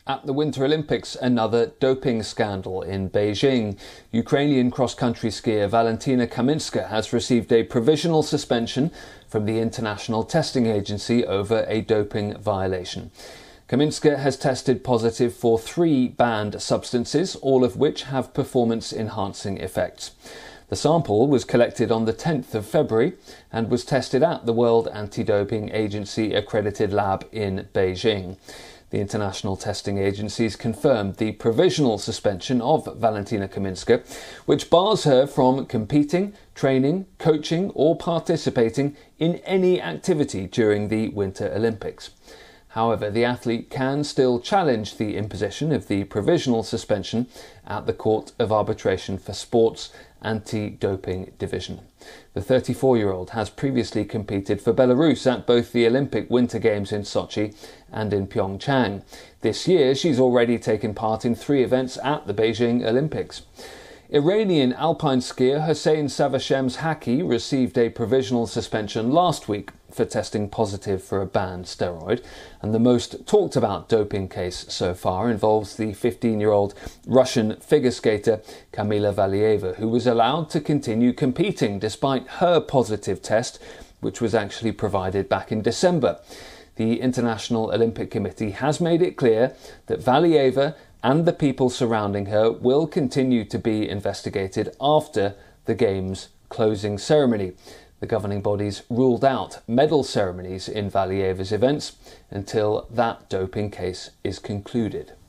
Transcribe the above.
At the Winter Olympics, another doping scandal in Beijing. Ukrainian cross-country skier Valentina Kaminska has received a provisional suspension from the International Testing Agency over a doping violation. Kaminska has tested positive for 3 banned substances, all of which have performance-enhancing effects. The sample was collected on the 10th of February and was tested at the World Anti-Doping Agency accredited lab in Beijing. The international testing agencies confirmed the provisional suspension of Valentina Kaminska, which bars her from competing, training, coaching or participating in any activity during the Winter Olympics. However, the athlete can still challenge the imposition of the provisional suspension at the Court of Arbitration for Sports Anti-Doping Division. The 34-year-old has previously competed for Belarus at both the Olympic Winter Games in Sochi and in Pyeongchang. This year, she's already taken part in 3 events at the Beijing Olympics. Iranian alpine skier Hossein Savashem's Haki received a provisional suspension last week for testing positive for a banned steroid, and the most talked about doping case so far involves the 15-year-old Russian figure skater Kamila Valieva, who was allowed to continue competing despite her positive test, which was actually provided back in December. The International Olympic Committee has made it clear that Valieva and the people surrounding her will continue to be investigated after the Games' closing ceremony. The governing bodies ruled out medal ceremonies in Valieva's events until that doping case is concluded.